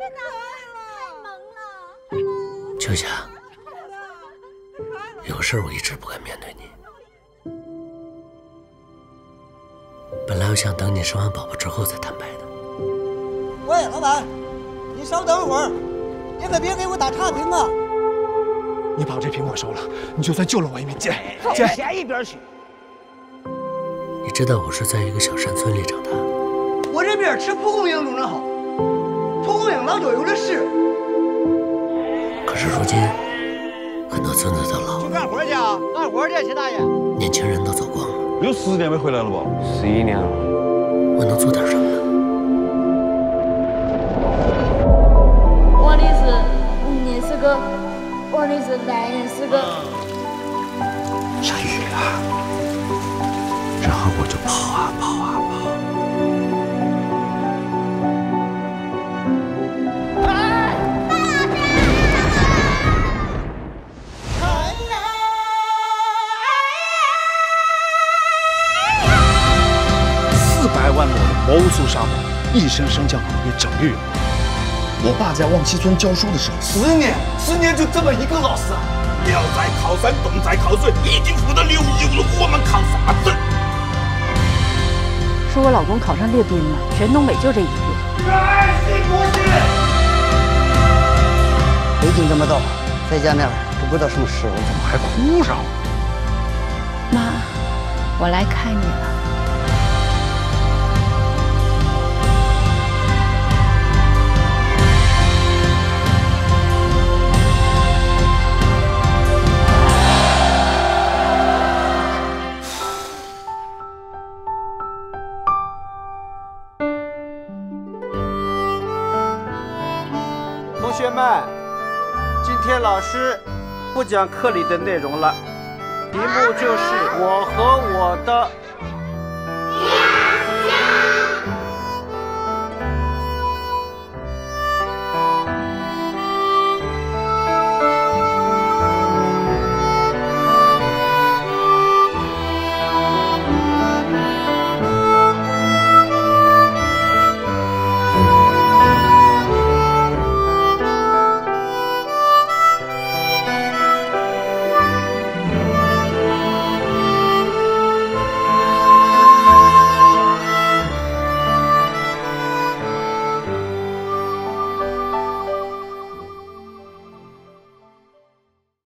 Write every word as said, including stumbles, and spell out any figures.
秋霞，有个事儿我一直不敢面对你。本来我想等你生完宝宝之后再坦白的。 喂，老板，你稍等会儿，你可别给我打差评啊！ 你把我这瓶没收了，你就算救了我一命。姐， 姐，先一边去。 你知道我是在一个小山村里长大的。 我这边吃蒲公英种得好，蒲公英老就有的是。 可是如今，很多村子都老了。 去干活去啊！干活去，齐大爷。 年轻人都走光了。 有十年没回来了吧？ 十一年了。 我能做点什么呢？ 我的是，你是个，我的是男人是个。 下雨了，然后我就跑啊跑啊跑。 四百万亩的毛苏沙漠，一声声将被整绿了。我爸在望溪村教书的时候，十年，十年就这么一个老师啊！ 鸟在靠山，动在靠水，已经富得流油了，我们靠啥子？ 说我老公考上列兵了，全东北就这一个。 爱惜国际。 北京这么大，再见面都不知道什么时候， 怎么还哭上了？ 妈，我来看你了。 同学们，今天老师不讲课里的内容了，题目就是我和我的